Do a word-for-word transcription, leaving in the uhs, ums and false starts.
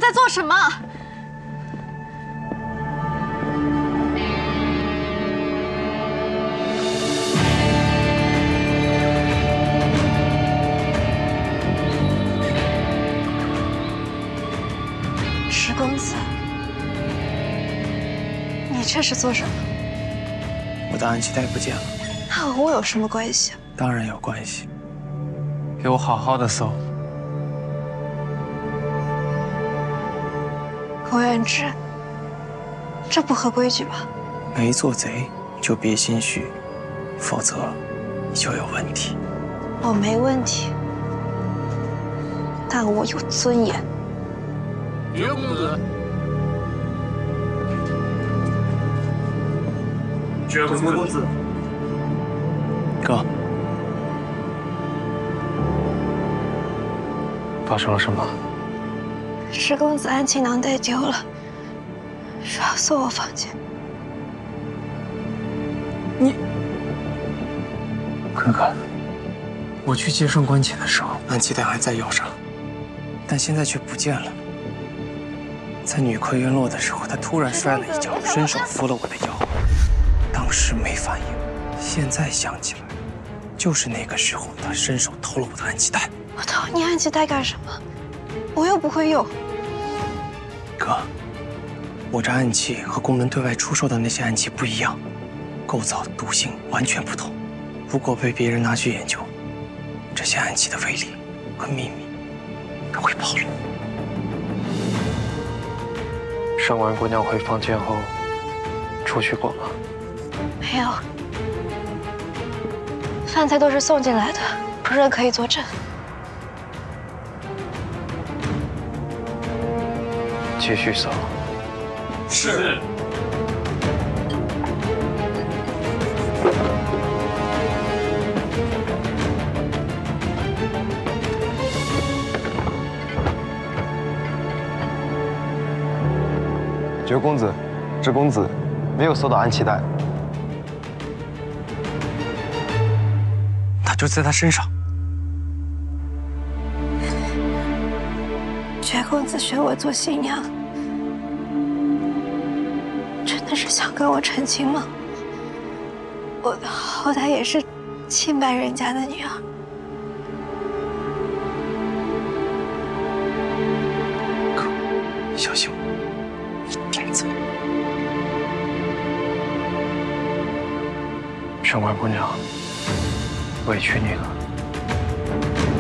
在做什么？石公子，你这是做什么？ 我的暗器带不见了。 那和我有什么关系？ 当然有关系。给我好好的搜。 侯元之，这不合规矩吧？ 没做贼就别心虚，否则你就有问题。 我没问题，但我有尊严。 绝公子，绝公子，公子， 哥，发生了什么？ 石公子暗器囊带丢了，说要送我房间。 你，哥哥，我去接上官浅的时候，暗器带还在腰上，但现在却不见了。在女魁陨落的时候，他突然摔了一跤，伸手扶了我的腰，当时没反应，现在想起来，就是那个时候他伸手偷了我的暗器带。 我偷你暗器带干什么？我又不会用。 哥，我这暗器和宫门对外出售的那些暗器不一样，构造、毒性完全不同。如果被别人拿去研究，这些暗器的威力和秘密都会暴露。上官姑娘回房间后出去过吗？ 没有，饭菜都是送进来的，主人可以作证。 继续搜。 是。 绝公子，智公子，没有搜到暗器带。 它就在他身上。 绝公子选我做新娘，真的是想跟我成亲吗？我好歹也是清白人家的女儿。 哥，小心我，一定走。上官姑娘，委屈你了。